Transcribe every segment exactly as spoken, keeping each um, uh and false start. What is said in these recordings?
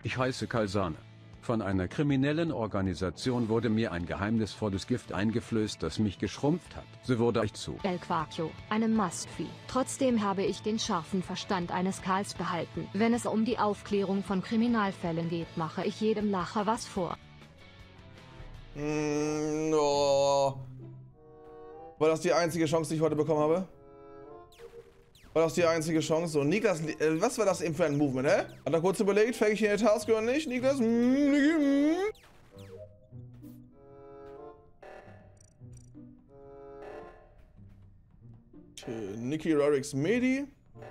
Ich heiße Kalsane. Von einer kriminellen Organisation wurde mir ein geheimnisvolles Gift eingeflößt, das mich geschrumpft hat. So wurde ich zu El Quaquio, einem Mastvieh. Trotzdem habe ich den scharfen Verstand eines Karls behalten. Wenn es um die Aufklärung von Kriminalfällen geht, mache ich jedem Lacher was vor. Mm, oh. War das die einzige Chance, die ich heute bekommen habe? War das die einzige Chance? So, Niklas, äh, was war das eben für ein Movement, hä? Hat er kurz überlegt, fänge ich hier eine Task oder nicht? Niklas? Mm, mm. Okay, Niki, Rarix, Medi.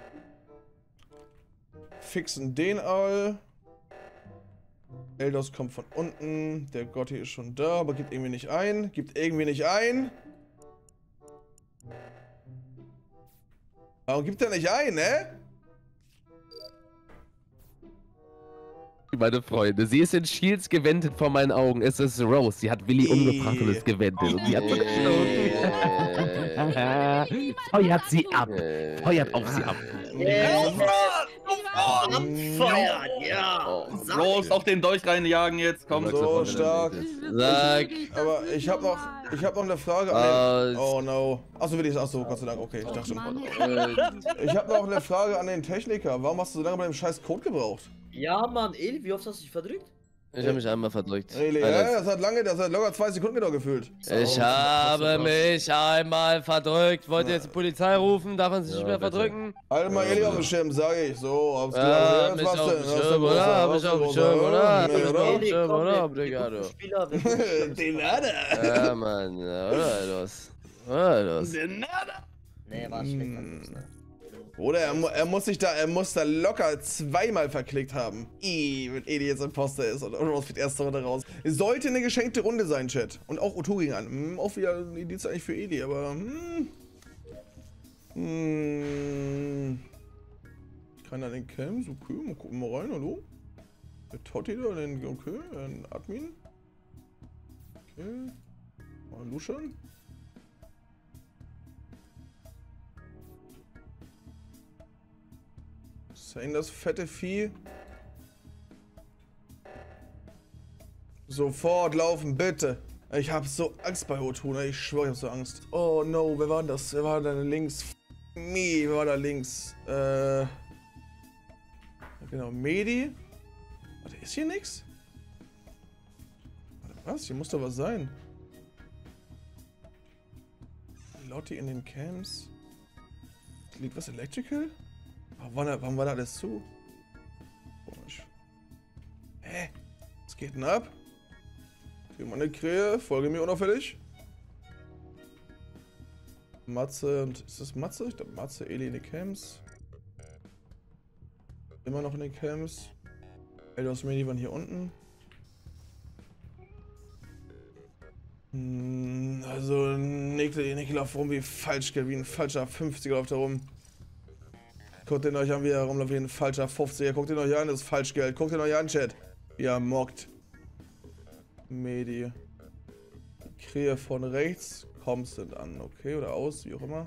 Fixen den all. Eldos kommt von unten. Der Gotti ist schon da, aber gibt irgendwie nicht ein. Gibt irgendwie nicht ein. Warum gibt er nicht ein, ne? Meine Freunde, sie ist in Shields gewendet vor meinen Augen. Es ist Rose. Sie hat Willi umgebracht und ist gewendet. Und sie hat gestoßen. Feuert sie ab. Feuert auf sie ab. Abfeuern, ja. Rose auf den Dolch reinjagen jetzt. Komm. So stark. Sag. Aber ich habe noch, ich habe noch eine Frage an den... Oh no. Achso, will ich das? Achso, Gott sei Dank. Okay, ich dachte schon. Ich habe noch eine Frage an den Techniker. Warum hast du so lange bei dem scheiß Code gebraucht? Ja, Mann, Eli, wie oft hast du dich verdrückt? Ich habe mich einmal verdrückt. Eli, ja, das hat lange, das hat locker zwei Sekunden gedauert gefühlt. Ich oh, habe mich einmal verdrückt. Wollt ihr jetzt die Polizei rufen? Darf man sich nicht mehr verdrücken? Halt mal Eli auf dem Schirm, sag ich. So, aufs Ja, hab mich auf dem Schirm, oder? Hab mich auf dem Schirm, oder? Hab mich auf dem Schirm, oder? Digga, du. Den nada. Ja, Mann, oder? Los. Oder? Los. Den nada. Nee, war schlecht. Oder er, mu er muss sich da, er muss da locker zweimal verklickt haben. I, wenn Eli jetzt Imposter ist und Rose fliegt erste Runde raus. Es sollte eine geschenkte Runde sein, Chat. Und auch Otto ging an. Hm, auch wieder ein Indiz eigentlich für Eli, aber hm. Hm. Keiner den Camps, okay, mal gucken mal rein, hallo? Der Totti da, den, okay, ein Admin. Okay. Mal luschern. Sein das fette Vieh. Sofort laufen, bitte. Ich hab so Angst bei Otto, ne? Ich schwöre, ich hab so Angst. Oh no, wer war das? Wer war da links? Me, wer war da links? Äh. Genau, Medi. Warte, ist hier nix? Warte, was? Hier muss doch was sein. Lotti in den Camps. Liegt was Electrical? Warum war, da, warum war da alles zu? Komisch. Hä? Was geht denn ab? Hier mal eine Krähe, folge mir unauffällig. Matze und. Ist das Matze? Ich glaube Matze, Eli in den Camps. Immer noch in den Camps. Eldos Medi waren hier unten. Hm, also Nick, Nick läuft rum wie falsch, wie ein falscher fünfziger läuft da rum. Guckt den euch an, wie er rumläuft wie ein falscher fünfziger. Guckt den euch an, das ist Falschgeld. Guckt den euch an, Chat. Wie er mockt. Medi. Krähe von rechts. Kommst du an, okay? Oder aus, wie auch immer.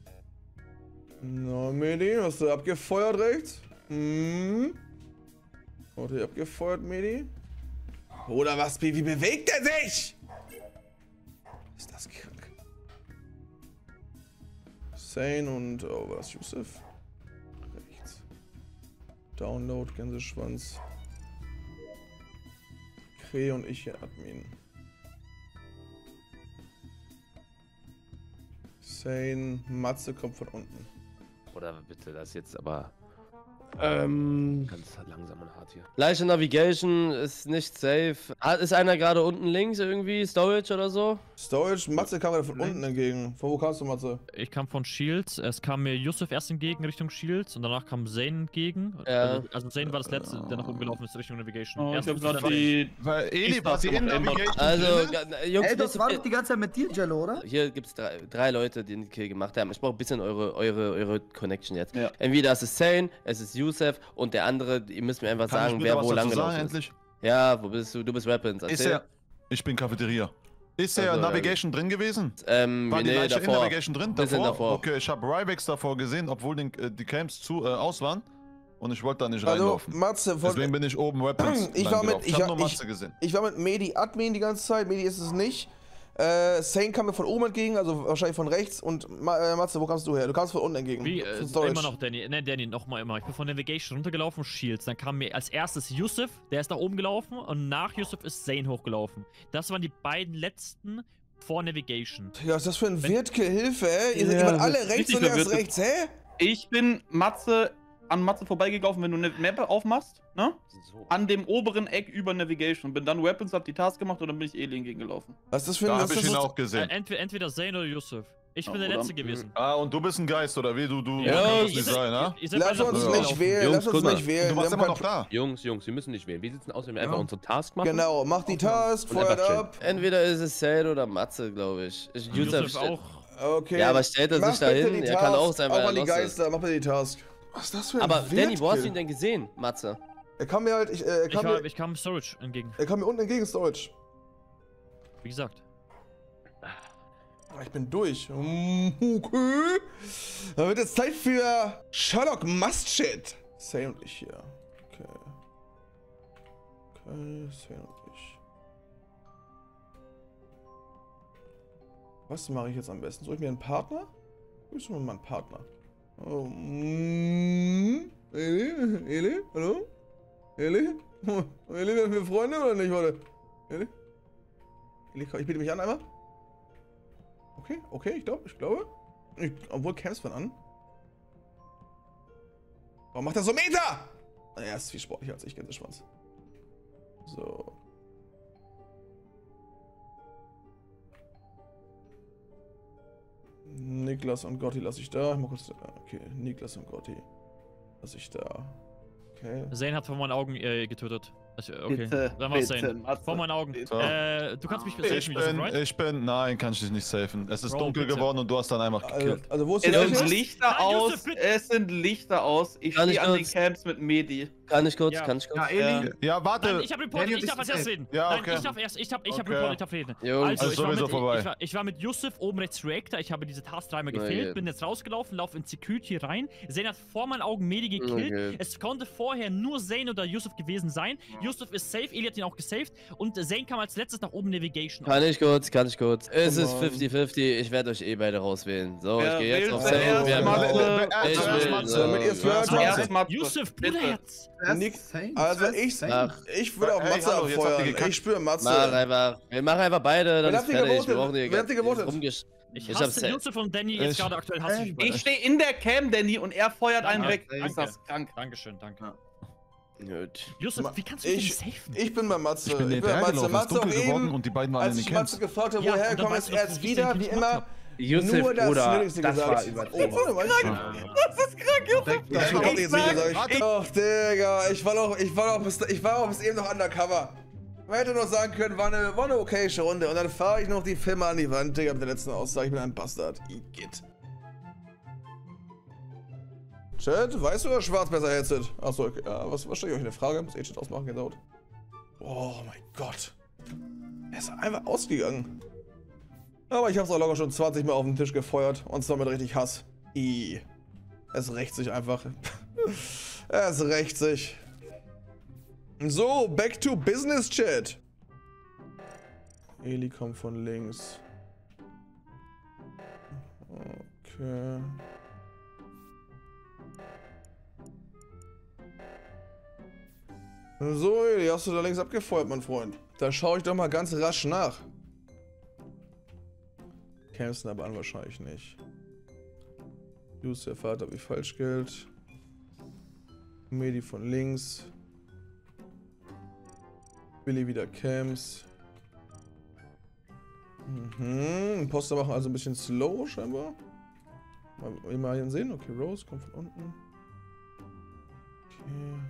Na, Medi, hast du abgefeuert rechts? Hm. Hat er abgefeuert, Medi? Oder was? Wie bewegt er sich? Ist das krank? Sane und. Oh, war das Yusuf? Rechts. Download, Gänseschwanz. Krähe und ich hier Admin. Sane, Matze kommt von unten. Oder bitte, das jetzt aber. Ähm. Ganz langsam und hart hier. Leichte Navigation ist nicht safe. Ist einer gerade unten links irgendwie? Storage oder so? Storage, Matze kam gerade von unten entgegen. Von wo kamst du, Matze? Ich kam von Shields. Es kam mir Yusuf erst entgegen Richtung Shields und danach kam Zane entgegen. Ja. Also, also Zane war das letzte, der nach oben gelaufen ist Richtung Navigation. Oh, ich erst hab grad die... Weil Eli war in Navigation. Also, Jungs, Ey, das war doch die ganze Zeit mit dir, Jello, oder? hier gibt es drei, drei Leute, die den Kill gemacht haben. Ich brauche ein bisschen eure, eure, eure Connection jetzt. Ja. Entweder es ist Zane, es ist Yusuf und der andere, ihr müsst mir einfach Kann sagen, ich wer was wo lang dazu sagen, gelaufen ist. endlich? Ja, wo bist du? Du bist Weapons. Ist Erzähl. er? Ich bin Cafeteria. Ist er Also, Navigation drin gewesen? Ähm, War die nee, Leiche davor. in Navigation drin? Wir sind Davor? davor. Okay, ich habe Ryvex davor gesehen, obwohl den, äh, die Camps zu äh, aus waren. und ich wollte da nicht Also, reinlaufen. Matze, von, Deswegen bin ich oben Weapons ich war mit, ich ich, hab nur ich, Matze gesehen. ich war mit Medi Admin die ganze Zeit, Medi ist es nicht. Äh, Sane kam mir von oben entgegen, also wahrscheinlich von rechts. Und Ma äh, Matze, wo kamst du her? Du kamst von unten entgegen. Wie, äh, Von Storage. immer noch Danny. Ne, Danny, nochmal immer. Ich bin von Navigation runtergelaufen, Shields. Dann kam mir als erstes Yusuf, der ist nach oben gelaufen. Und nach Yusuf ist Zane hochgelaufen. Das waren die beiden letzten vor Navigation. Ja, was ist das für ein Wenn- Wirtke, Hilfe, hä? Ihr seid Ja, jemand das alle ist rechts richtig und erst verwirrt. rechts, hä? Ich bin Matze an Matze vorbeigelaufen, wenn du eine Map aufmachst, ne? So. An dem oberen Eck über Navigation. Bin dann Weapons, hab die Task gemacht und dann bin ich Alien gegengelaufen. Was ist das für ein... Da was habe ist ich das ihn für- auch gesehen. Äh, entweder, entweder Zane oder Yusuf. Ich bin Ja, der oder- Letzte gewesen. Ah, und du bist ein Geist, oder wie? Du, du, Ja, kannst ihr nicht sein, ne? Ihr seid Lass beide uns nach nicht oben wählen, Jungs, lass uns guck mal. nicht wählen. Du Wir warst haben immer kein- noch da. Jungs, Jungs, wir müssen nicht wählen. Wir sitzen aus, wenn wir Ja. einfach unsere Task machen. Genau, mach die Task, Und einfach feuert chillen. ab. Entweder ist es Zane oder Matze, glaube ich. ich Yusuf Yusuf auch. Okay. Ja, aber stellt er Mach sich da bitte hin? die Er kann Task. auch sein, weil Auch er an die lost ist. Geister, mach bitte die Task. Was ist das für ein Aber Danny, wo hast du ihn Wirtkill? denn gesehen, Matze? Er kam mir halt, ich, äh, er Ich, kam war, mir, ich kam Storage entgegen. er kam mir unten entgegen, Storage. Wie gesagt. Ah, Ich bin durch. Mm, Okay. Dann wird jetzt Zeit für Sherlock Must-Shit. Sane und ich hier. Okay. Okay, Sane und ich. Was mache ich jetzt am besten? Suche ich mir einen Partner? Ich suche mir mal einen Partner. Oh, mm, Eli? Eli? Hallo? Eli? Eli, werden wir Freunde oder nicht, warte? Eli? Eli, ich biete mich an einmal. Okay, okay, ich glaube, ich glaube. Ich, obwohl Camps von an. Warum macht er so Meter? Er ist viel sportlicher als ich, Gänseschwanz. So. Niklas und Gotti lasse ich da. Ich mal kurz. Okay, Niklas und Gotti lasse ich da. Okay. Zane hat vor meinen Augen äh, getötet. Also, okay, Bitte, dann war's bitte, Zane. Matze. Vor meinen Augen. So. Äh, du kannst mich Ich besafen, Yusuf, bin, right? ich bin, nein, kann ich dich nicht safen. Es ist Bro, dunkel bitte. geworden und du hast dann einfach Also, gekillt. also wo ist Es die sind Leiche? Lichter Nein, aus. Yusuf, bitte. Es sind Lichter aus. Ich Kann ich stehe an den kurz- Camps mit Medi. Kann ich kurz, Ja. kann ich kurz? Ja, Eli. Ja, warte. Nein, ich hab reported, Danny ich und darf ich als erstes sind reden. Ja, Nein, okay. ich darf erst, ich hab, ich hab Okay. reported, ich darf reden. Jungs. Also, Also ich war, mit, sowieso vorbei. ich, war, ich war mit Yusuf oben rechts Reactor, ich habe diese Task dreimal Na gefehlt, gut. bin jetzt rausgelaufen, laufe in Security rein. Zane hat vor meinen Augen Medi gekillt. Okay. Es konnte vorher nur Zane oder Yusuf gewesen sein. Yusuf ist safe, Eli hat ihn auch gesaved und Zane kam als letztes nach oben Navigation. Kann ich kurz, kann ich kurz. Es Come ist on. fünfzig fünfzig, ich werde euch eh beide rauswählen. So, Wer ich gehe jetzt wählt auf zuerst Zane. Wer Matze? macht- Wer- Ich zuerst will, Matze, so. damit ihr es hört, Zuerst Matze. Erst Matze. Yusuf, Bitte. Bruderherz! Nick, Sane, also zuerst ich, Sane. Ach, ich würde auch Hey, Matze hallo, jetzt habt ihr abfeuern. gekackt. Ich spüre Matze. Mach einfach. Wir machen einfach beide, dann Wer ist habt ihr fertig. Wir gewotet? brauchen hier Wer habt ihr gewotet? rumgesch- Ich Ich hasse hab's safe. Yusuf und Danny jetzt Ich- gerade aktuell hasse ich beide. Ich stehe in der Cam, Danny, und er feuert einen Danke, weg. danke. Ist das krank? Dankeschön, danke. Gut. Yusuf, wie kannst du mich Ich, denn safen? ich bin bei Matze. Ich bin bei hinterher Matze. gelaufen, es ist Matze auch dunkel geworden eben, und die beiden waren als in ich den Matze Camps. gefragt habe, Ja, woher und dann kommt, weißt ist du er doch, jetzt wie ich wieder, den wie Kill immer, gemacht Yusuf, nur das Bruder, Nötigste das gesagt. war übertrieben. Oh, warte mal. Das ist krank, Junge. Das ist auch Ich jetzt sag- nicht gesagt. Ach, Digga, ich war doch, ich war doch bis, ich war auch bis eben noch undercover. Man hätte noch sagen können, war eine, war eine okayische Runde. Und dann fahre ich noch die Filme an die Wand, Digga, mit der letzten Aussage, ich bin ein Bastard. Igitt. Chat, weißt du, dass schwarz besser Headset? Achso, okay. Ja, was, was stelle ich euch eine Frage? Muss eh Chat ausmachen, gedauert. Oh mein Gott. Er ist einfach ausgegangen. Aber ich hab's auch locker schon zwanzig Mal auf den Tisch gefeuert. Und zwar mit richtig Hass. I. Es rächt sich einfach. Es rächt sich. So, back to business, Chat. Eli kommt von links. Okay. So, Eli, hast du da links abgefeuert, mein Freund? Da schaue ich doch mal ganz rasch nach. Camsten aber an wahrscheinlich nicht. Just der Vater wie falsch gilt. Medi von links. Billy wieder Camps. Mhm. Imposter machen also ein bisschen slow scheinbar. Mal, mal hier sehen. Okay, Rose kommt von unten. Okay.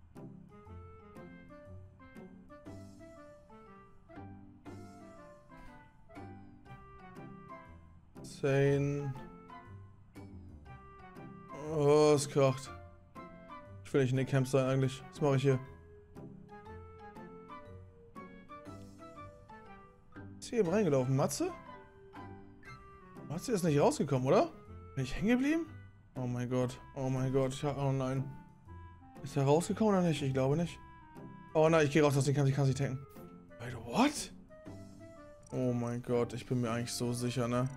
Zane. Oh, es kracht. Ich will nicht in den Camp sein eigentlich. Was mache ich hier? Ist hier eben reingelaufen? Matze? Matze ist nicht rausgekommen, oder? Bin ich hängen geblieben? Oh mein Gott. Oh mein Gott. Ja, oh nein. Ist er rausgekommen oder nicht? Ich glaube nicht. Oh nein, ich gehe raus aus den Kampf, ich kann es nicht tanken. Wait, what? Oh mein Gott, ich bin mir eigentlich so sicher, ne?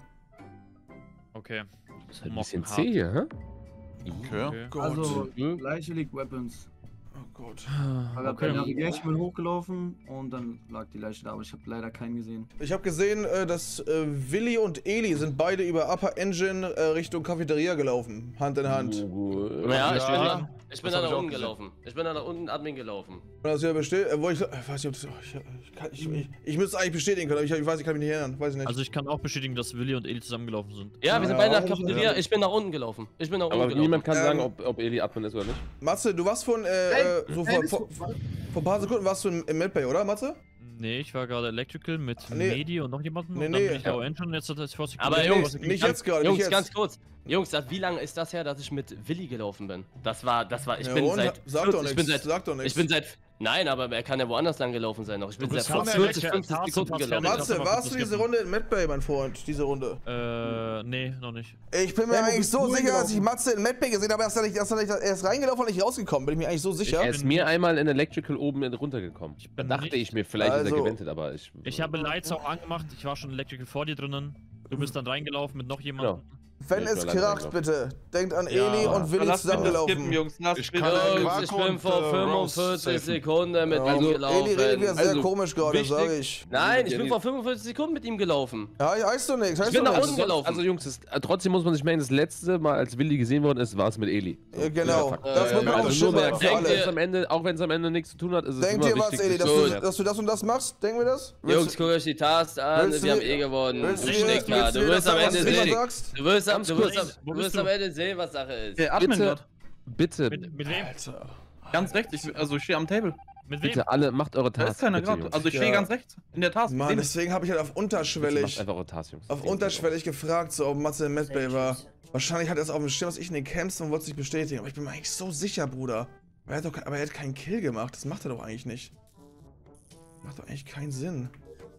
Okay. Das ist halt ein bisschen zäh hier, hä? Okay. Okay. Gott. Also, gleiche League Weapons. Oh Gott. Ich habe Okay. bei Navigation bin hochgelaufen und dann lag die Leiche da, aber ich habe leider keinen gesehen. Ich habe gesehen, äh, dass äh, Willi und Eli sind beide über Upper Engine äh, Richtung Cafeteria gelaufen. Hand in Hand. Ja, Ja, ich bin, da, ich bin das da hab nach ich auch unten gesehen. gelaufen. Ich bin da nach unten Admin gelaufen. Und das ja besteht, äh, wo ich, ich weiß nicht, ob das, oh, ich, ich, kann, ich, ich, ich müsste es eigentlich bestätigen können, aber ich, ich weiß, ich kann mich nicht erinnern, weiß ich nicht. Also ich kann auch bestätigen, dass Willi und Eli zusammengelaufen sind. Ja, wir Ja, sind beide nach ja. Cafeteria. Ich bin nach unten gelaufen. Ich bin nach unten Aber gelaufen. niemand kann Ähm, sagen, ob, ob Eli Admin ist oder nicht. Matze, du warst von, äh, Hey, so hey, vor, bist vor, du- vor ein paar Sekunden warst du im, im Medbay, oder Matze? Nee, ich war gerade Electrical mit Nee. Medi und noch jemandem. Nee, und dann nee. bin ich Lower Engine und jetzt hat es vor Sekunden. Aber Nee, Jungs, nee, nicht ganz- jetzt gerade, Jungs, nicht jetzt. ganz kurz. Jungs, seit wie lange ist das her, dass ich mit Willi gelaufen bin? Das war, das war, ich Ja, bin und? seit, Sag doch ich bin nichts, seit, sag doch nichts. ich bin seit, nein, aber er kann ja woanders lang gelaufen sein noch. Ich bin Du seit bist fast vierzig, fertig, fünfzig Tarzan, Sekunden fast gelaufen. fertig. Matze, Lass mal warst kurz du diese skippen. Runde in Medbay, mein Freund, diese Runde? Äh, nee, noch nicht. Ich bin mir Ja, du eigentlich bist so wohl sicher, dass ich gelaufen. Matze in Medbay gesehen habe, dass er, nicht, dass er, nicht, er ist reingelaufen und nicht rausgekommen. Bin ich mir eigentlich so sicher. Er ist mir einmal in Electrical oben in- runtergekommen. Ich bin Dachte nicht- ich mir, vielleicht ist Also- er gewendet, aber ich... Ich habe Lights auch angemacht, ich war schon Electrical vor dir drinnen. Du bist dann reingelaufen mit noch jemandem. Wenn Ja, ich es war leider kracht, reingelaufen. bitte. Denkt an Ja. Eli und Willi Lass bitte skippen, zusammengelaufen. Jungs. Lass Ich bitte. kann- Jungs, Quark ich bin und, vor äh, Rose fünfundvierzig safen. Sekunden mit ihm Also, gelaufen. Eli redet wieder sehr Also, komisch gerade, wichtig- sag ich. Nein, ich bin vor fünfundvierzig Sekunden mit ihm gelaufen. Ja, heißt doch nichts, heißt Ich bin doch nach nichts. unten gelaufen. Also Jungs, das, trotzdem muss man sich merken, das letzte Mal, als Willi gesehen worden ist, war es mit Eli. Ja, genau. Fakt. Das Äh, muss man auch Also nur bestimmt merken, machen für auch denkt wenn alle. es am Ende, auch wenn es am Ende nichts zu tun hat, ist es Denkt immer ihr was, wichtig. Eli, dass sich- du, dass du das und das machst? Denken wir das? Jungs, guckt euch die Tasks an, Willst du wir haben mir- eh gewonnen. Willst Du du mir- Sticker, willst du du mir wirst das am sagen, Ende was du immer sehen. sagst? Du wirst am, Ganz du kurz, wirst am, wo du bist wirst du? am Ende sehen, was Sache ist. Der Admin Bitte, dort. bitte, Mit, mit wem? Alter. Ganz rechts. Ich, also ich stehe am Table. Mit wem? bitte alle, macht eure Da Tasks. ist keiner bitte, gerade. Jungs. Also ich stehe Ja. ganz rechts. In der Task. Mann, Sehen- deswegen habe ich halt auf Bitte macht unterschwellig, einfach eure Tasks, Jungs. auf unterschwellig gefragt, so ob Matze im Medbay war. Wahrscheinlich hat er es auf dem Schirm, dass ich in den Camps und wollte es nicht bestätigen. Aber ich bin mir eigentlich so sicher, Bruder. Aber er hat, doch, ke- aber er hat keinen Kill gemacht. Das macht er doch eigentlich nicht. Macht doch eigentlich keinen Sinn.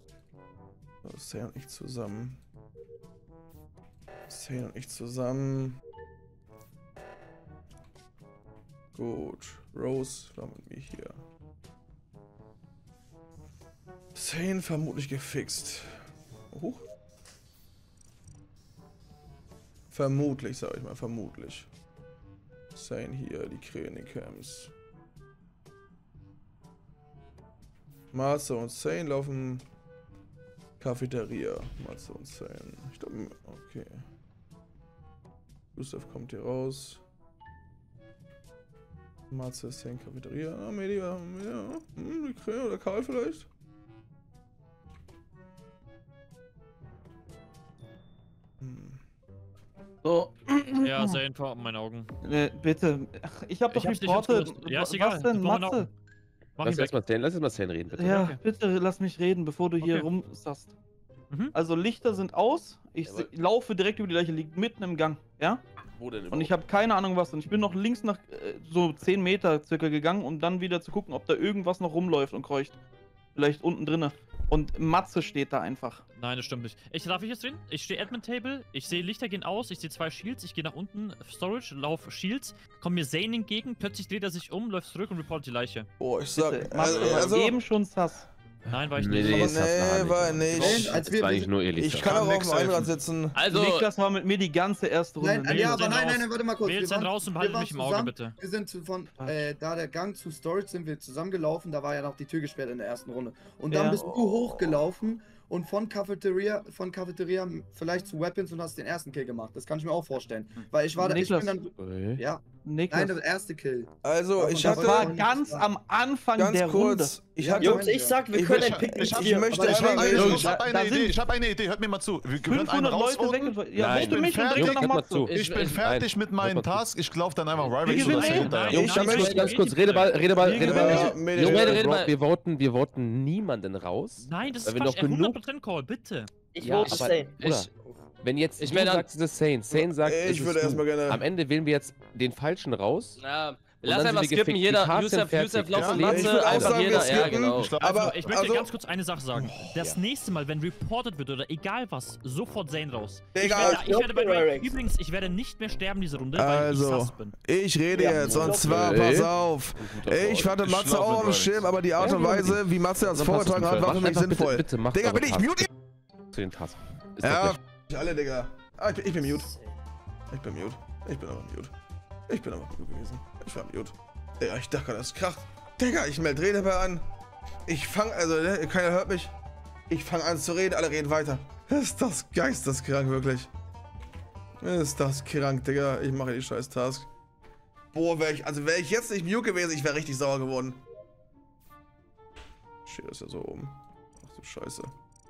So, Sane und ich zusammen. Sane und ich zusammen. Gut. Rose war mit mir hier. Sane vermutlich gefixt. Huch. Vermutlich, sag ich mal, vermutlich. Sane hier, die Krähen-Camps. Marze und Sane laufen Cafeteria. Marze und Sane. Ich glaube, okay. Gustav kommt hier raus. Marze, Sane, Cafeteria. Ah, Media, ja. Hm, die Krähe oder Karl vielleicht? Hm. So. Ja, sehr info in meinen Augen. Äh, bitte. Ich hab doch Ich hab's nicht Reporte. gewusst. Ja, ist Was egal. denn, Vor meinen Matze? Augen. Mach Lass ihn weg. erstmal Stan, lass erstmal Stan reden, bitte. Ja, Okay. bitte lass mich reden, bevor du hier Okay. rumsasst. Mhm. Also Lichter sind aus. Ich Jawohl. se- laufe direkt über die Leiche, liegt mitten im Gang. Ja? Wo denn Und ich habe keine Ahnung was. Und ich bin noch links nach äh, so zehn Meter circa gegangen, um dann wieder zu gucken, ob da irgendwas noch rumläuft und kreucht. Vielleicht unten drinne. Und Matze steht da einfach. Nein, das stimmt nicht. Ich darf ich jetzt reden? Ich stehe Admin Table, ich sehe Lichter gehen aus, ich sehe zwei Shields, ich gehe nach unten, Storage, lauf Shields, komm mir Zane entgegen, plötzlich dreht er sich um, läuft zurück und reportet die Leiche. Boah, ich Bitte, sag. Matze Also, war also eben schon sass. Nein, war ich Nee, nicht. nee, aber das war nee, nicht. war nicht. Als Das wir- war eigentlich nur Eli. Ich kann auch auf nix dem Einrad helfen. sitzen. Also, Niklas war mit mir die ganze erste Runde. Nein, Nee, ja, wir aber sind nein, raus. nein, nein, warte mal kurz. Wählt Wir seinen waren- raus und wir behaltet waren mich im Auge, zusammen. bitte. Wir sind zu- von, äh, da der Gang zu Storage sind wir zusammengelaufen, da war ja noch die Tür gesperrt in der ersten Runde. Und dann Ja. bist du hochgelaufen und von Cafeteria, von Cafeteria vielleicht zu Weapons und hast den ersten Kill gemacht. Das kann ich mir auch vorstellen. Weil ich war da, ich Niklas. bin dann, Okay. ja, Niklas. nein, der erste Kill. Also, ich Das das war hatte. ganz am Anfang Ganz der Runde. kurz. Ich Ja, hatte. Jungs, ich sag, wir Ich können will- ein Picknick Ich, hab, Ich möchte aber einfach deswegen- reden. ich Jungs, habe da- eine da Idee, sind ich habe eine Idee, hört mir mal zu. Wir können einen fünfhundert Leute rausvoten. weg. Ja, Nein. vote mich und Fertig. direkt nach Hört mal Matze. zu. Ich bin Ich- fertig mit meinen Hört mal zu. Tasks. Ich laufe dann einfach Wir Rival gewinnen. oder Sane hinterher. Nein, Ich nein, möchte- nein, Ganz kurz, nein, Redeball, Redeball, Wir Redeball. Ja, gewinnen. Mädel, Jungs, Rede, wir, rede mal. voten- wir voten, wir voten niemanden raus. Nein, das Weil ist wir falsch. noch Er genug- hundert Prozent Call, bitte. Ich Ja, vote aber- Sane. Bruder, Ich- wenn jetzt ich du werde an- sagst, es ist Sane, Sane sagt, Ich es ist würde du. erstmal gerne- Am Ende wählen wir jetzt den Falschen raus. Ja, Lass dann einfach sind wir skippen, gefickt. jeder, Die Tasks Yusuf, sind fertig. Yusuf, Loch Ja, und ich Matze, würd auch einfach sagen, wir jeder, ja skippen. genau. Ich glaub, Aber Also, ich möchte also, ganz kurz eine Sache sagen. Das nächste Mal, wenn reported wird oder egal was, sofort Zane raus. Ich Egal. werde, ich werde bei the way, übrigens, ich werde nicht mehr sterben diese Runde, weil ich Also, sus bin. ich rede Ja, jetzt und okay. zwar, pass auf. Ich hatte Ich Matze schlaf auch mit auf dem Ryan's. Schirm, aber die Art und Weise, wie Matze das Dann vorgetragen passt es hat, war für Mach mich einfach bitte- sinnvoll. Bitte, mach Digga, eure bin ich Tasks. mute? Zu den Tasks. Ist Ja, doch f- alle, Digga. Ah, ich bin, ich bin mute. Ich bin mute. Ich bin aber mute. Ich bin aber mute gewesen. Ich war mute. Digga, ich dachte gerade, das kracht. Digga, ich melde Redebär an. Ich fang, also, ne, keiner hört mich. Ich fange an zu reden, alle reden weiter. Ist das geisteskrank, wirklich. Ist das krank, Digga. Ich mache die scheiß Task. Boah, wäre ich, also wäre ich jetzt nicht mute gewesen, ich wäre richtig sauer geworden. Shit, ist ja so oben. Ach du Scheiße.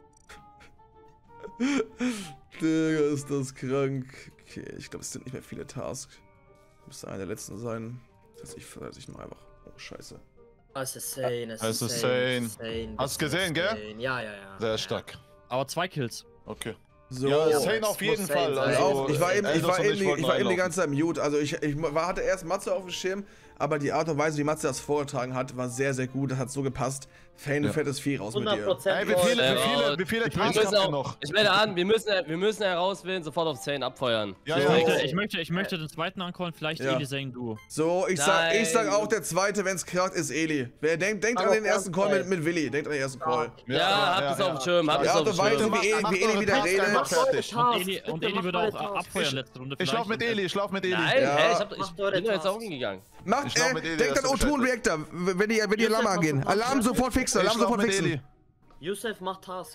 Digga, ist das krank. Okay, ich glaube, es sind nicht mehr viele Tasks. Müsste einer der letzten sein. Das heißt, ich, das heißt, ich mache einfach. Oh, Scheiße. Es ist insane, es Es ist ist insane. insane. Hast du gesehen, gell? Ja, ja, ja. Sehr stark. Aber zwei Kills. Okay. So. Ja, Ja, Sane es auf jeden muss Fall. Sane sein. Also, Ich war eben, ich Eldos war und eben, die, wollten ich war eben die reinlaufen. ganze Zeit mute. Also ich, ich war, hatte erst Matze auf dem Schirm, aber die Art und Weise, wie Matze das vorgetragen hat, war sehr, sehr gut. Das hat so gepasst. Fane, Ja. fettes Vieh raus mit dir. hundert Prozent. Ey, wie viele, Ja, wie viele, wie viele Wir Tasks müssen habt ihr auch, noch? ich melde an, wir müssen, wir müssen herauswählen, sofort auf Zane abfeuern. Ja, Ich ja. möchte, Oh. ich möchte, ich möchte den zweiten ancallen, vielleicht Ja. Eli Zane du. So, ich sag, ich sag Nein. auch, der zweite, wenn es kracht, ist Eli. Wer denkt, denkt an Aber den ersten Call mit, Ernst, mit Willi. Denkt an den ersten Call. Ja, habt es auf dem Schirm, habt Die es Art auf dem und Weise, Schirm. wie Eli, Macht wie Eli eure wieder Tasks redet. einfach fertig. Und Eli, und Eli würde auch abfeuern letzte Runde. Ich lauf mit Eli, ich lauf mit Eli. Nein, Ja. hä, ich, hab, ich Macht eure bin doch jetzt Tasks. auch hingegangen. Macht, Ich glaub, äh, mit Eli, denkt dass an du O zwei und Bescheid Reactor, wenn die, wenn die Yusuf, Alarm machst du angehen. Tasks? Alarm sofort fixen, Ich Alarm lauf sofort mit fixen. Eli. Yusuf macht Task.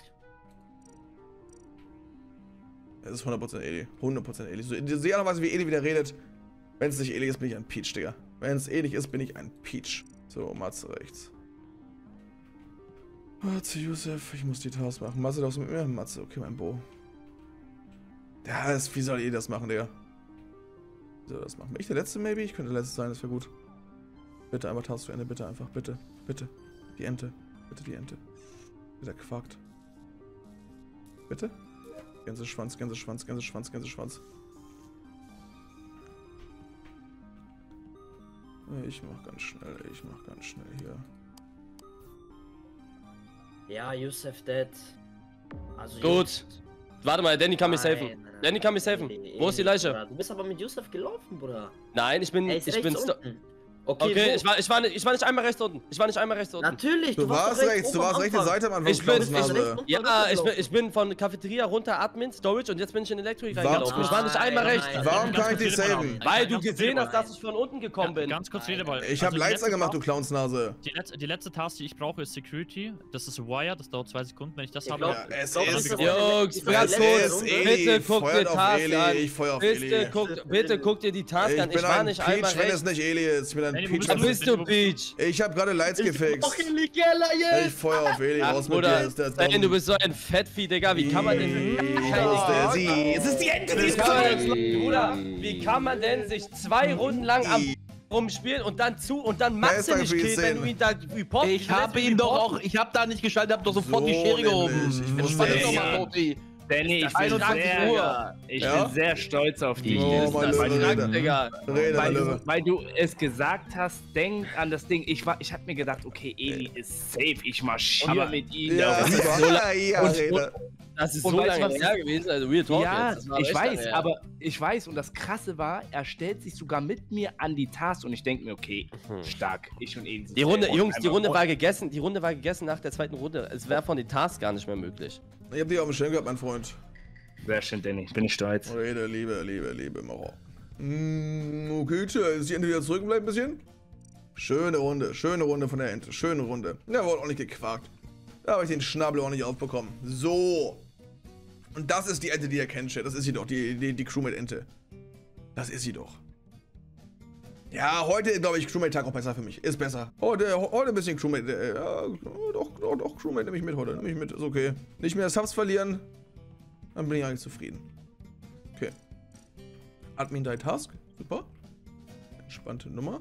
Es ist hundert Prozent Eli. hundert Prozent Eli. So, in dieser Art und Weise, wie Eli wieder redet. Wenn es nicht Eli ist, bin ich ein Peach, Digga. Wenn es Eli ist, bin ich ein Peach. So, Matze rechts. Matze, Yusuf, ich muss die Task machen. Matze, darfst du mit mir? Matze, okay, mein Bo. Ja, das, wie soll Eli das machen, Digga? Wie soll er das machen? Bin ich der Letzte, maybe? Ich könnte der Letzte sein, das wäre gut. Bitte einmal Task zu Ende, bitte einfach, bitte. Bitte. Die Ente. Bitte die Ente. Wieder quakt. Bitte? Gänseschwanz, Gänseschwanz, Gänseschwanz, Gänseschwanz. Ich mach ganz schnell, ich mach ganz schnell hier. Ja, Yusuf dead. Also Gut. Warte mal, Danny kann mich Nein, safen. nein, nein. Danny kann mich safen. Eli, Wo ist die Eli, Leiche? Bruder. Du bist aber mit Yusuf gelaufen, Bruder. Nein, ich bin, Er ist ich bin, rechts sto- unten. Okay, okay, wo? ich war, ich war, nicht, ich war nicht einmal rechts unten. Ich war nicht einmal rechts unten. Natürlich, Du, du, warst doch rechts, du oben warst am rechte Anfang. Seite am Anfang, Ich bin- Klausnase. Ja, ich bin, ich bin von Cafeteria runter Admin, Storage und jetzt bin ich in Electric Warum- reingelaufen. Ich war nicht einmal Nein, rechts. nein, Warum Ganz kann ich kurz dich Redeball saven? haben. Weil Ganz du kurz gesehen hast, Redeball. dass ich von unten gekommen Ja, bin. ganz kurz Redeball. Ich hab Also die Lights letzte angemacht, du Task- Clownsnase. Die letzte, die letzte Task, die ich brauche, ist Security. Das ist Wire, das dauert zwei Sekunden. Wenn ich das Ich habe, glaub, Ja, es ich glaub, ist- das ist Jungs, die ganz letzte kurz. Runde. Eli, Bitte guck feuert dir auf Task Eli, an. ich feuer auf Bitte Eli. guck, bitte guck dir die Task Ich an. bin Ich war ein nicht einmal Peach, wenn es rechts. nicht Eli ist. Ich bin ein Danny, wo Peach. bist Da du? bist du, Peach. Ich hab gerade Lights gefixt. Ich feuer auf Eli, Ach, raus mit dir, Bruder, ist der Stan, dumm. du du bist so ein Fettvieh, Digga. Wie kann man denn... Keine ist sie. Es ist die Ente, die Wie ist kann, drin. man, Bruder, wie kann man denn sich zwei Runden lang am rumspielen und dann zu und dann Matze Bester nicht killen, wenn du ihn da reportest? Ich hab ihn doch auch, ich hab da nicht geschaltet, hab doch sofort So die Schere gehoben. nämlich, ich wusste Entspann dich es. doch mal, Toti. Danny, ich bin, einundzwanzig sehr, Uhr. ich Ja? bin sehr stolz auf dich. Oh, Das- mein das- Löwe, weil, Rede. Digga. Rede, mein weil, Löwe. du, weil du es gesagt hast, denk an das Ding. Ich, war, ich hab mir gedacht, okay, Eli ist safe, ich marschiere Aber- mit ihm. Ja, darüber. ist so ja, ja, und- Rede. Das ist Und so weißt du, lange was- her gewesen, also Real Talk Ja, jetzt. Das war ich echt weiß, lange her. aber ich weiß und das Krasse war, er stellt sich sogar mit mir an die Task und ich denke mir, okay, stark, ich und Eli sind Die Runde, safe. Jungs, die Einmal- Runde war gegessen, die Runde war gegessen nach der zweiten Runde. Es wäre von den Tasks gar nicht mehr möglich. Ich hab dich auf dem Schirm gehabt, mein Freund. Sehr schön, Danny, bin ich stolz. Rede, Liebe, Liebe, Liebe, Mauer. Mm, okay, tja, ist die Ente wieder zurück bleibt ein bisschen? Schöne Runde, schöne Runde von der Ente, schöne Runde. Ja, wurde auch nicht gequakt. Da habe ich den Schnabel auch nicht aufbekommen. So. Und das ist die Ente, die ihr kennt, Chat. Das ist sie doch, die, die, die Crewmate-Ente. Das ist sie doch. Ja, heute glaube ich Crewmate-Tag auch besser für mich. Ist besser. Heute, heute ein bisschen Crewmate. Äh, ja, doch, doch, doch, Crewmate nehme ich mit heute. Nehme ich mit, ist okay. Nicht mehr Subs verlieren. Dann bin ich eigentlich zufrieden. Okay. Admin Die Task. Super. Entspannte Nummer.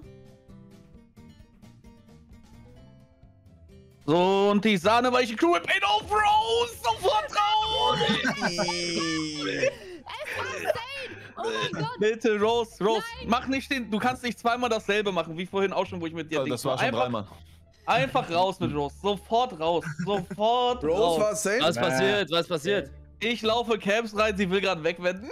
So, und die sahneweiche Crew mit Pain of Rose, sofort raus! Es war Zane! Bitte, Rose, Rose, mach nicht den, du kannst nicht zweimal dasselbe machen, wie vorhin auch schon, wo ich mit dir Ja, das war schon einfach, dreimal. Einfach raus mit Rose, sofort raus, sofort Rose raus. war safe. Was passiert? Was passiert? Ich laufe Camps rein, sie will gerade wegwenden.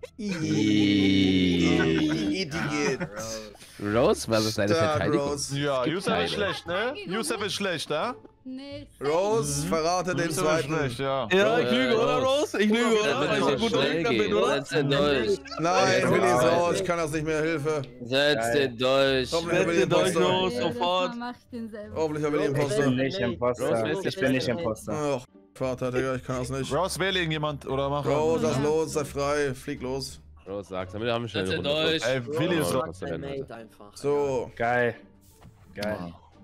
Idiot. Rose, was ist deine Stark, Verteidigung? Rose. Ja, Yusuf keine. ist schlecht, ne? Yusuf ist schlecht, ja? Nee. Rose, verrate den Yusuf ist zweiten. schlecht, ja. Ja, ich lüge, oder Rose? Ich lüge, Dann oder? wird Weil ich es ein guter schnell Lügner bin, gehen. oder? Setz den durch. Nein, Willi ist Ja. raus, ich kann das nicht mehr, Hilfe. Setz den durch. Hoffentlich Setz Willi den durch, Imposter. Rose, sofort. Mach ich den selber. Hoffentlich hat Willi Ich Imposter. bin nicht Imposter. Rose, Ich bin nicht Imposter. Ach, Vater, Digga, ich kann das nicht. Rose, wähle irgendjemand oder mach. Rose, lass los, sei frei, flieg los. Rose, sag's, damit haben wir schnell Setz eine den Runde. durch. Ey, Willi ist Ja. raus. Mach dein Mate einfach. So, Geil. Geil.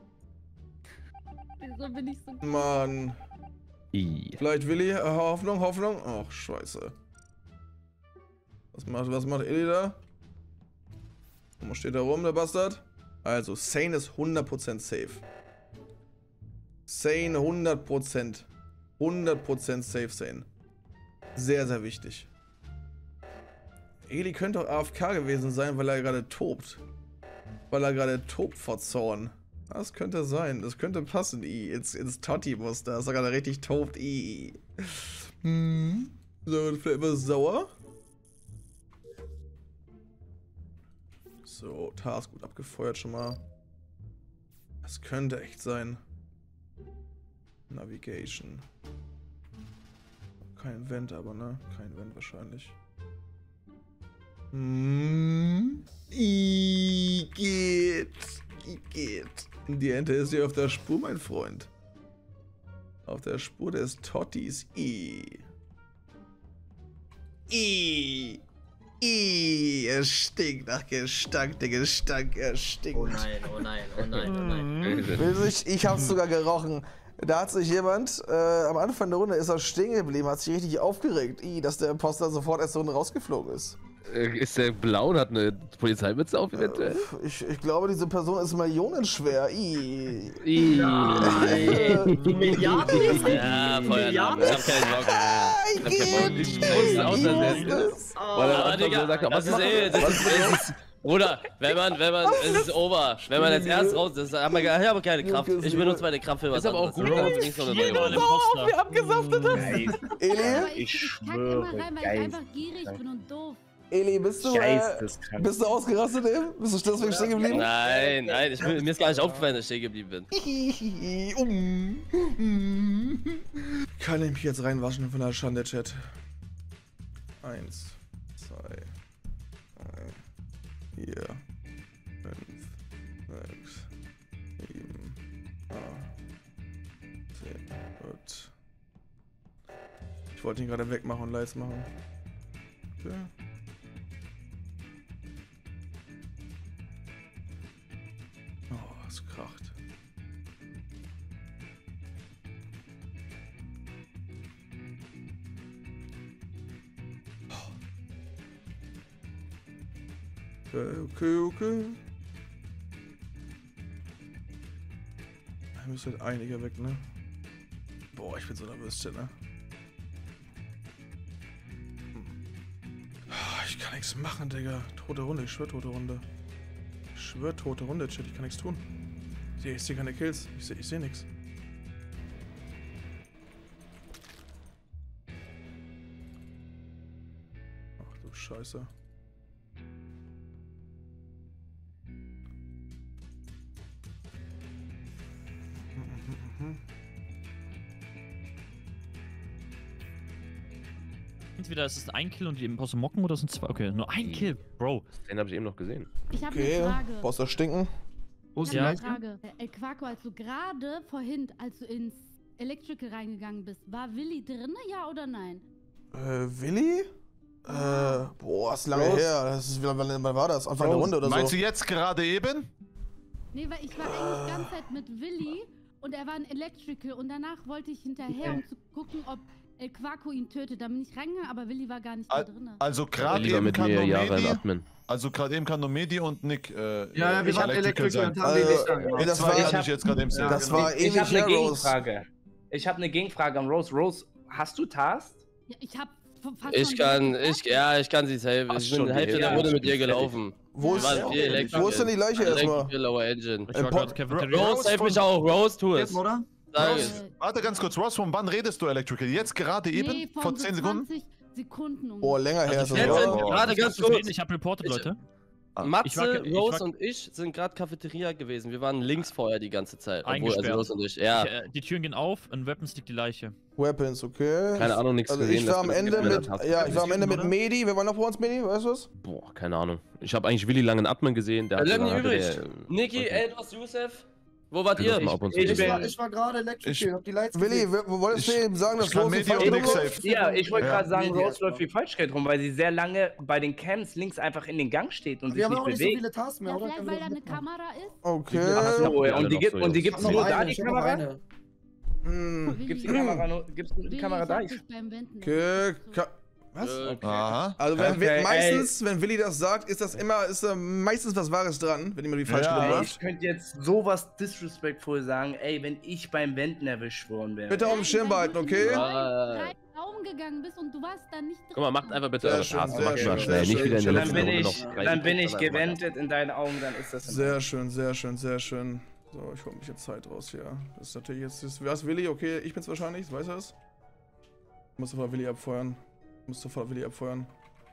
Wieso bin ich so... Mann. I. Vielleicht Willi, äh, Hoffnung, Hoffnung. Ach, scheiße. Was macht, was macht Eli da? Wo steht da rum, der Bastard? Also, Sane ist hundert Prozent safe. Sane hundert Prozent. hundert Prozent safe Sane. Sehr, sehr wichtig. Eli könnte auch A F K gewesen sein, weil er gerade tobt. Weil er gerade tobt vor Zorn. Das könnte sein. Das könnte passen, I. Ins, ins Totti-Muster. Dass er gerade richtig tobt, I. Hm. So, vielleicht etwas sauer. So, Task gut abgefeuert schon mal. Das könnte echt sein. Navigation. Kein Vent aber, ne? Kein Vent wahrscheinlich. Hm. I geht. I geht. Die Ente ist hier auf der Spur, mein Freund. Auf der Spur des Tottis. I. I. I. Es stinkt nach Gestank. Der Gestank, er stinkt. Oh nein, oh nein, oh nein, oh nein. Ich, ich hab's sogar gerochen. Da hat sich jemand, äh, am Anfang der Runde ist er stehen geblieben, hat sich richtig aufgeregt, I, dass der Imposter sofort erst so rausgeflogen ist. Äh, Ist der blau und hat eine Polizeimütze auf eventuell? Ich, ich glaube, diese Person ist millionenschwer. I. I. Die Milliarden ist Ja, Feuernamen. Ich hab keinen Bock. I geht. Ich wusste aus der es. Weil er Aber einfach Digga, so sagt, das was ist machen eh, wir? das Was ist, machen wir? das ist, Bruder, wenn man, wenn man, es ist over. Wenn man jetzt erst raus ist, haben wir, ich habe keine Kraft. Ich benutze meine Kraft für was Ist aber auch anderes. gut, Dann dass bringst du noch eine Viermal neue Imposter. Wie abgesaftet das. Geil. Eli? Aber ich, Ich ich kack immer schwöre, rein, weil ich geil. einfach gierig bin und doof. Eli, bist du, äh, Geisteskrank. bist du ausgerastet eben? Bist du deswegen stehen geblieben? Nein, nein, ich, bin- mir ist gar nicht aufgefallen, dass ich stehen geblieben bin. Um. Um. Kann ich mich jetzt reinwaschen von der Schande, Chat? Eins, zwei, drei, vier, fünf, sechs, sieben, acht, zehn. Gut. Ich wollte ihn gerade wegmachen und Lights machen. Okay. Oh, es kracht. Okay, okay, okay. Da müsste halt einige weg, ne? Boah, ich bin so nervös, Chat, ne? Ich kann nichts machen, Digga. Tote Runde, ich schwör tote Runde. Ich schwör tote Runde, Chat, ich kann nichts tun. Ich sehe seh keine Kills. Ich sehe ich seh nichts. Ach du Scheiße. Entweder ist es ein Kill und die Imposter mocken oder sind zwei. Okay, nur ein Kill, Bro. Den habe ich eben noch gesehen. Ich habe Okay, eine Frage. brauchst du stinken? Wo ist Ich die habe Ja. eine Leiche? Frage. Äh, Quaco, als du gerade vorhin, als du ins Electrical reingegangen bist, war Willi drin, ja oder nein? Äh, Willi? Äh, boah, ist lange Rose? her. Das ist, wann, wann war das? Anfang der Rose, Runde oder Meinst so? du jetzt gerade eben? Nee, weil ich war eigentlich die ganze Zeit mit Willi und er war in Electrical und danach wollte ich hinterher, um zu gucken, ob El Quaco ihn tötet. Da bin ich reingegangen, aber Willi war gar nicht mehr Al- drin. Also gerade Lieber eben mit kann mir nur Jahre im Medi, Admin. also gerade eben kann nur Medi und Nick äh, Ja, ja, wir äh, waren Electrical und haben die Also, Lichter ey, angemacht. das Zwei war, kann ich jetzt gerade eben sehen. das war Ich, ich ähnlich habe eine her, Rose. Gegenfrage. Ich habe eine Gegenfrage an Rose. Rose, hast du Task? Ja, ich habe fast Ich schon kann, direkt ich, ja, ich kann sie safe. Ach, Ich schon bin die Hälfte der Hälfte. Runde mit dir Ich bin gelaufen. Wo ist, Wir waren viel Electrical. wo ist denn die Leiche erstmal? Electrical, Lower Engine. Ich war Pot- gerade Cafeteria. Rose, safe mich auch. Rose, tu es. oder? Sag Ross, es. warte ganz kurz, Ross, von wann redest du Electrical? Jetzt gerade eben? Nee, von Vor so zehn Sekunden? zwanzig Sekunden ungefähr. Boah, länger her ist das. Jetzt oder? sind Boah. gerade ganz Kurz. kurz. Ich habe reported, Ich- Leute. Matze, Ich war- ich Rose war- und ich sind gerade Cafeteria gewesen. Wir waren links vorher die ganze Zeit. Obwohl, also Eingesperrt. Rose und ich. Ja. Ich, äh, die Türen gehen auf, in Weapons liegt die Leiche. Weapons, okay. Keine Ahnung, nichts Also gesehen. ich war dass am du das Ende geändert mit, hast. ja, ich war am Ende mit oder? Medi. Wer war noch vor uns, Medi? Weißt du was? Boah, keine Ahnung. Ich habe eigentlich Willi lange in Admin gesehen. Der Lemmy hatte übrig. der- Niki, okay. Eldos, Yusef. Wo wart Ich ihr? muss mal ab und zu ich sehen. Ich war, bin- ich war gerade Electrical, Ich- hab die Lights Willi, gesehen. w- wolltest du Ich- eben sagen, dass ich kann Rose Medi falsch und rum Nick läuft? safe. Ja, ich wollte Ja. gerade sagen, Nee, Rose läuft wie Falschgeld rum, weil sie sehr lange bei den Camps links einfach in den Gang steht und Wir sich haben nicht auch nicht so bewegt. viele Tasks mehr, Ja, oder? vielleicht Können weil wir da das eine mitmachen? Kamera ist. Okay. Ach so, Ja, und die noch gibt so, und die Ich gibt's hab noch nur da eine, die ich hab noch Kamera? eine. Hm. Gibt's die Kamera nur, gibt's die Willi, Kamera ich da? hab dich beim Wenden Okay. noch Ka was? Äh, Aha. Also wenn, Okay, wenn, ey. meistens, wenn Willi das sagt, ist das immer, ist da meistens was Wahres dran, wenn jemand die falsch Ja. rum Ey, läuft. ich könnte jetzt sowas disrespectful sagen, ey, wenn ich beim Wenden erwischt worden wäre. Bitte auf dem Schirm behalten, okay? Ja. rein Raum gegangen bist und du warst da nicht drin. Guck mal, macht einfach bitte Sehr eure schön, Tasten. sehr Macht mal schön, schnell. sehr Nicht wieder in der schön. Dann letzten bin Runde ich, noch drei dann bin ich Sekunden einfach gewendet in deinen Augen, dann ist das in Sehr schön, sehr schön, sehr schön. So, ich hol mich jetzt Zeit raus hier. Das ist natürlich jetzt, das, wer ist Willi? Okay, ich bin's wahrscheinlich, weiß er es? Ich muss sofort Willi abfeuern. Ich muss sofort Willi abfeuern.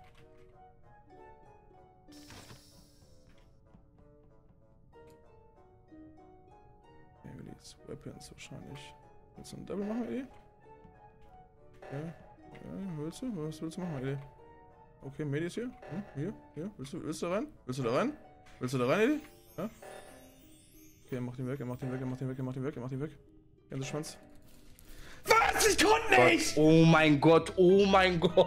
Okay, Willis Weapons wahrscheinlich. Willst du einen Double machen, Willi? Okay. Ja, willst du? Was willst du machen, Willi? Okay, Medi ist hier. Hm, hier, hier. Willst du, willst du da rein? Willst du da rein? Willst du da rein, Willi? Ja? Okay, er macht ihn weg, er macht ihn weg, er macht ihn weg, er macht ihn weg, er macht ihn weg. Ganze Schwanz. Was? Ich konnte nicht! Oh mein Gott, oh mein Gott.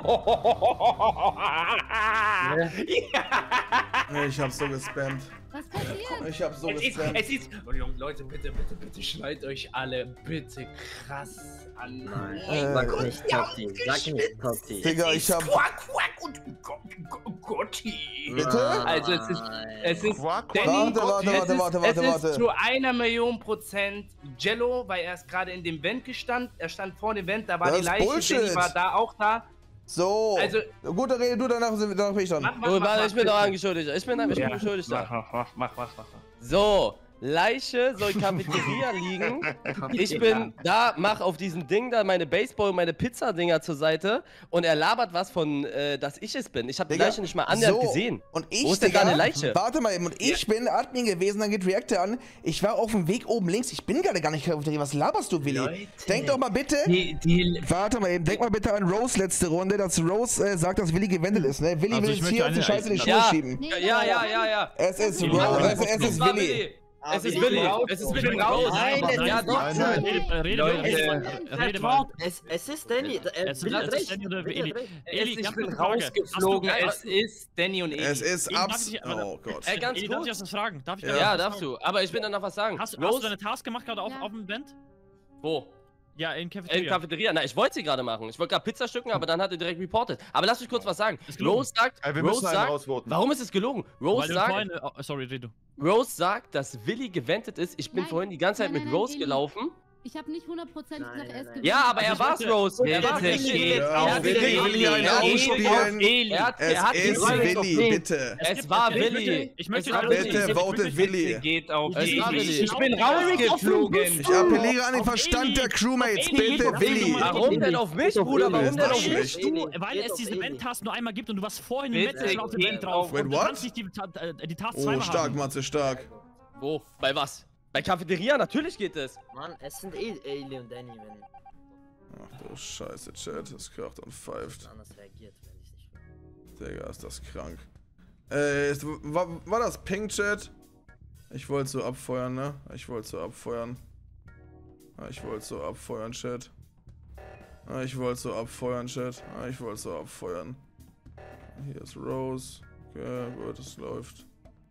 Ich hab so gespammt. Was passiert? Ich hab so Es ist, gespammt. es ist, oh, Junge, Leute, bitte, bitte, bitte, schneidet euch alle bitte krass an. Nein, Äh, sag nicht Totti. Sag nicht Totti. Digga, ich hab. Quack, quack und Go- Gotti. Bitte? Also es ist, es ist, Quack, quack. Danny, Warte, warte, es warte, ist, warte, es warte, ist warte. zu einer Million Prozent Jello, weil er ist gerade in dem Vent gestanden, er stand vor dem Vent, da war Das die ist Leiche, Bullshit. Danny war da auch da. So. Also- Gut, dann rede du, danach, sind wir- danach bin ich dran. Mach, mach, Oh, mach, warte, mach, ich bin bitte. doch angeschuldigt. Ich bin, ich bin Ja, Beschuldigter. mach, mach, mach, mach, mach. So, Leiche soll Cafeteria liegen. Ich bin da, mach auf diesem Ding da meine Baseball- und meine Pizza-Dinger zur Seite und er labert was von, äh, dass ich es bin. Ich habe die Digga, Leiche nicht mal annähernd so. gesehen. Und ich, Wo ist denn Digga, da eine Leiche? Warte mal eben, und ich bin Admin gewesen, dann geht Reactor an. Ich war auf dem Weg oben links, ich bin gerade gar nicht Cafeteria. Was laberst du, Willi? Leute. Denk doch mal bitte. Die, die, Warte mal eben, denk mal bitte an Rose letzte Runde, dass Rose äh, sagt, dass Willi gewendet ist, ne? Willi Also will ich jetzt möchte hier auf die eine- Scheiße in die Schuhe Ja. schieben. Nee, Ja, ja, ja, ja. Es ist Nee, Rose, nein, es, es ist war Willi. Es ist ich Willi. bin raus. Es ist Ich Willi. bin raus. Nein, Nein, ja, nein, doch. Nein, nein. Rede, rede, Leute, rede, Es, rede mal. es, es ist Danny. Er Es Willi ist- hat es ist recht. Danny oder Willi hat Eli. recht. Eli, ich ganz bin kurze Frage. rausgeflogen, Hast du- es ist Danny und Es Eli. ist Eli, darf abs... ich- Oh Gott. Ey, ganz Eli, darf ich kurz. das fragen? Darf ich Ja. das Ja, was darfst fragen? du. Aber ich will dann noch was sagen. Hast, hast du Rose, deine Task gemacht gerade auf, Ja. auf dem Vent? wo? Ja, in In Cafeteria. Cafeteria. Na, ich wollte sie gerade machen. Ich wollte gerade Pizza stücken, aber dann hat er direkt reported. Aber lass mich kurz was sagen. Ist gelogen. Rose sagt, Ey, wir Rose müssen einen sagt, ausvoten. warum ist es gelogen? Rose Weil du sagt, vorhin, oh, sorry, red du. Rose sagt, dass Willi gewendet ist. Ich bin Nein. vorhin die ganze Zeit Nein, mit nein, nein, Rose Eli. gelaufen. Ich habe nicht hundertprozentig Nein, gesagt, er ist nein, nein. gewesen. Ja, aber Also er ich war's, möchte- Rose. Er Bitte war's. geht Ja, auf er hat Willi, Willi. Willi einen Er hat ausspielen. Eli. Er hat, Es er hat ist Willi. Willi, bitte. Es Es gibt- war ich möchte- Willi. ich möchte Es war gerade- Willi. Bitte Ich- votet ich- Willi. Geht auf Es war Eli. Willi. Ich bin Ich- rausgeflogen. Ich appelliere an den Auf Verstand Eli. der Crewmates. Auf Eli. Bitte, Auf Willi. Eli. Warum denn auf mich, Bruder? Warum denn Das auf ist mich? schlecht. Du, weil Geht es auf diese Eli. Vent-Task nur einmal gibt und du warst vorhin im Bitte Vent schon auf dem geht Vent drauf. auf- Wait, und du what? kannst nicht die, Ta- äh, die Task Oh, zweimal stark, haben. Matze, stark. Wo? Bei was? Bei Cafeteria? Natürlich geht es. Mann, es sind eh Eli und Danny, wenn Ach du Scheiße, Chat. Das kracht und pfeift. anders reagiert, wenn ich nicht will. Digga, ist das krank. Äh, ist, war, war das Pink, Chat? Ich wollte so abfeuern, ne? Ich wollte so abfeuern. Ah, Ich wollte so abfeuern, Chat. Ah, Ich wollte so abfeuern, Chat. Ah, Ich wollte so abfeuern. Hier ist Rose. Okay, gut, es läuft.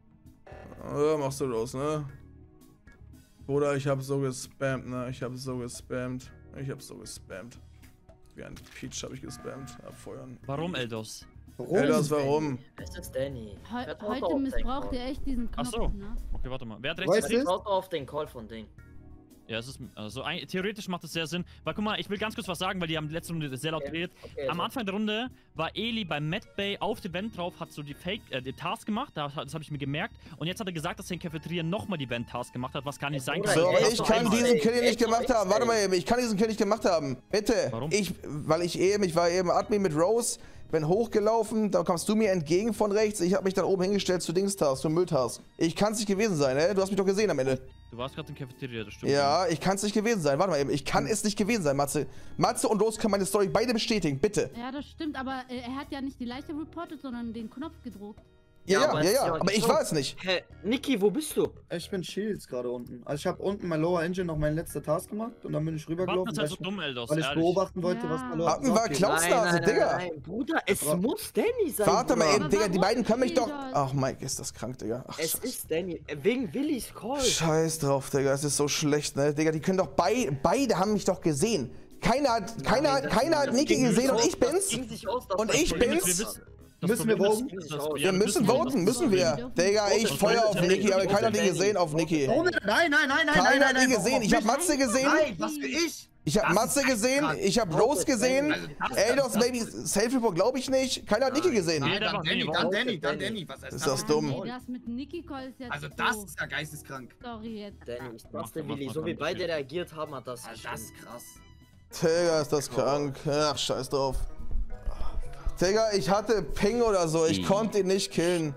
Ah, machst du Rose, ne? Bruder, ich hab so gespammt, ne? Ich hab so gespammt. Ich hab so gespammt. Wie ein Peach hab ich gespammt. Abfeuern. Warum, Eldos? Eldos, warum? Es ist Danny. Heu Vertraut heute auf den missbraucht Call. ihr echt diesen Ach Knopf, so. ne? Okay, warte mal. Wer hat Weißt rechts? du? Vertraut auf den Call von Ding. Ja, es ist, also ein, theoretisch macht es sehr Sinn. Weil guck mal, ich will ganz kurz was sagen, weil die haben letzte Runde sehr laut geredet. Okay, okay, Am also. Anfang der Runde war Eli beim Medbay auf dem Vent drauf, hat so die Fake, äh, die Task gemacht, das, das habe ich mir gemerkt. Und jetzt hat er gesagt, dass er in Cafeteria nochmal die Vent-Task gemacht hat, was gar nicht sein kann. So, aber ich kann diesen Kill nicht gemacht haben. Warte mal eben, ich kann diesen Kill nicht gemacht haben. Bitte. Warum? Ich, weil ich eben, ich war eben Admin mit Rose, bin hochgelaufen, da kommst du mir entgegen von rechts. Ich habe mich dann oben hingestellt zu Dingstask, zu Mülltask. Ich kann es nicht gewesen sein, ne? Du hast mich doch gesehen am Ende. Du warst gerade in Cafeteria, das stimmt. Ja, ich kann es nicht gewesen sein. Warte mal eben, ich kann es nicht gewesen sein, Matze. Matze und Rose können meine Story beide bestätigen, bitte. Ja, das stimmt, aber äh, er hat ja nicht die Leiche reportet, sondern den Knopf gedruckt. Ja, ja, ja, ja, aber ich war es nicht. Hä, Niki, wo bist du? Ich bin Shields gerade unten. Also ich habe unten mein Lower Engine noch meine letzte Task gemacht und dann bin ich rübergelaufen, weil, halt so dumm, Eldos, weil ich ehrlich. beobachten wollte, ja. was da läuft. Hatten war Klausnase, Digga. Nein, Bruder, es aber muss Danny sein. Warte mal eben, Digga, die beiden können mich doch... Peter? Ach, Mike, ist das krank, Digga. Ach, Es Scheiß. ist Danny, wegen Willys Call. Scheiß drauf, Digga, es ist so schlecht, ne? Digga, die können doch beide, beide haben mich doch gesehen. Keiner hat, keiner hat, keiner hat Niki gesehen und ich bin's. Und ich bin's. Müssen wir voten? Wir müssen voten, müssen wir. Digga, ich feuer auf Niki, aber keiner hat ihn gesehen auf Niki. Nein, nein, nein, nein, nein, Keiner nein, hat ihn gesehen. Ich hab Matze gesehen. Nein, was für ich? Ich hab Matze gesehen, ich hab Rose gesehen. Eldos Baby Selfie-Report glaube ich nicht. Keiner hat Niki gesehen. Nein, dann Danny, dann Danny, dann Danny. Was ist das dumm? Nee, das mit Niki Call ist jetzt Also das ist ja geisteskrank. Sorry jetzt. Danny, ich dachte, Willi, so wie beide reagiert haben, hat das Das ist krass. Digga, ist das krank. Ach, scheiß drauf. Digga, ich hatte Ping oder so, ich konnte ihn nicht killen.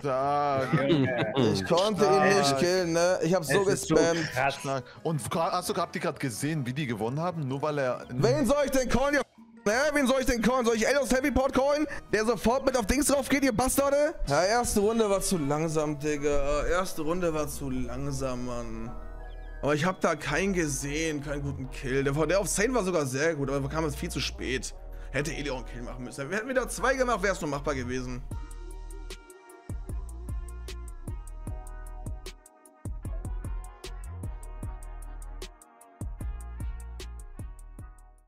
Ich konnte ihn nicht killen, ne? Ich hab so gespammt. So und hast du habt ihr gerade gesehen, wie die gewonnen haben? Nur weil er... Wen soll ich denn callen, ihr ne? Wen soll ich denn callen? Soll ich Eldos Heavyport callen? Der sofort mit auf Dings drauf geht, ihr Bastarde? Ja, erste Runde war zu langsam, Digga. Erste Runde war zu langsam, Mann. Aber ich hab da keinen gesehen, keinen guten Kill. Der, der auf Sane war sogar sehr gut, aber kam jetzt viel zu spät. Hätte Eli auch einen Kill machen müssen. Hätten wir da zwei gemacht, wäre es nur machbar gewesen.